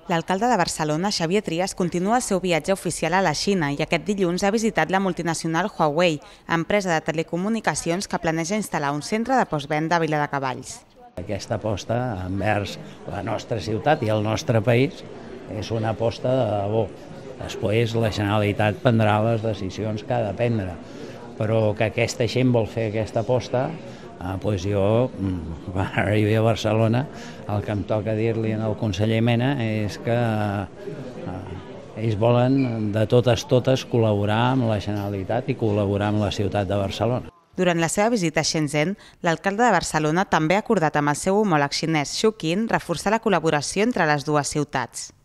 L'alcalde de Barcelona, Xavier Trias, continua el seu viatge oficial a la Xina i aquest dilluns ha visitat la multinacional Huawei, empresa de telecomunicacions que planeja instal·lar un centre de postvenda a Viladecavalls. Aquesta aposta envers la nostra ciutat i el nostre país és una aposta de debò. Després la Generalitat prendrà les decisions que ha de prendre, però que aquesta gent vol fer aquesta aposta, doncs jo, quan arribi a Barcelona, el que em toca dir-li al conseller Mena és que ells volen de totes col·laborar amb la Generalitat i col·laborar amb la ciutat de Barcelona. Durant la seva visita a Shenzhen, l'alcalde de Barcelona també ha acordat amb el seu homòleg xinès Xu Qin reforçar la col·laboració entre les dues ciutats.